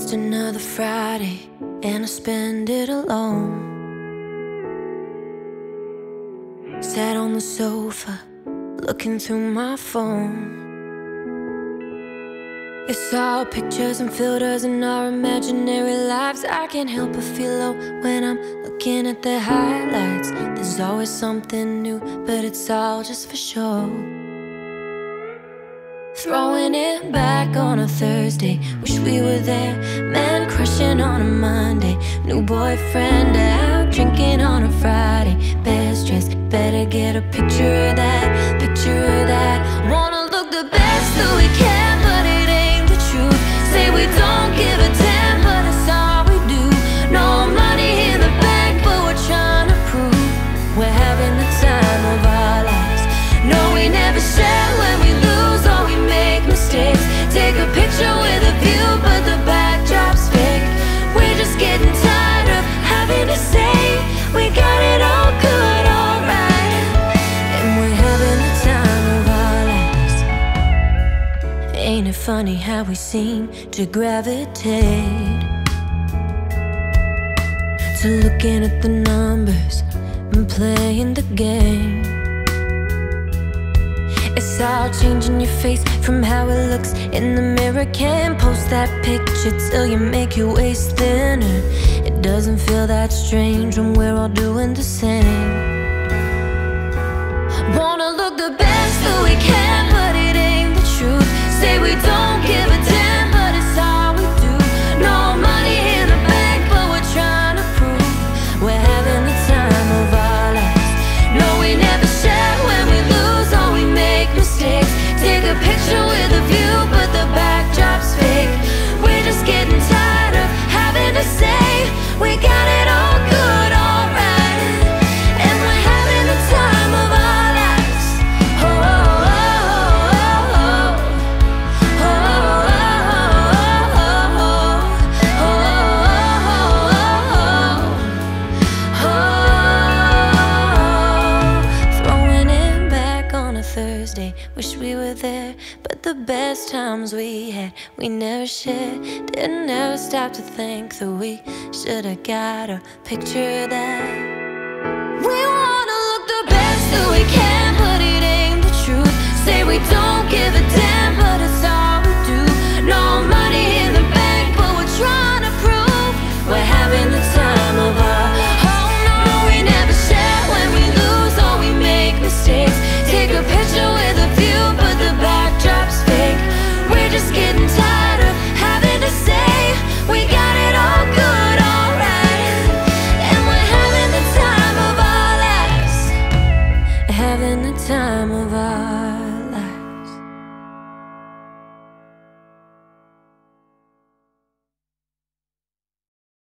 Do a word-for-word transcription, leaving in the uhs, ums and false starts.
just another Friday, and I spend it alone. Sat on the sofa, looking through my phone. It's all pictures and filters and our imaginary lives. I can't help but feel low when I'm looking at the highlights. There's always something new, but it's all just for show. Throwing it back on a Thursday, wish we were there. Man crushing on a Monday, new boyfriend out drinking on a Friday. Best dressed, better get a picture of that, picture of that. Wanna look the best that we can, but it ain't the truth. Say we don't give a damn, but it's all we do. No money in the bank, but we're trying to prove we're having the time of our lives. No, we never share when we lose or we make mistakes. Take a picture with a view, but the backdrop's fake. We're just getting tired of having to say we got it all good, alright, and we're having the time of our lives. Ain't it funny how we seem to gravitate to looking at the numbers and playing the game? It's all changing your face from how it looks in the mirror. Can't post that picture till you make your waist thinner. It doesn't feel that strange when we're all doing the same. Wanna look the best that we can, but it ain't the truth. Say we don't give a damn, but it's all we do. No money in the bank, but we're trying to prove we're having the time of our lives. No, we never share when we lose or we make mistakes. Take a picture with a view, but the backdrop's fake. We're just getting tired of having to say we got it all good, alright, and we're having the time of our lives. Oh, oh, oh, oh, oh, oh, oh, oh. Throwing it back on a Thursday, wish we were there, but the best times we had, we never shared. Didn't ever stop to think that we should've got a picture of that.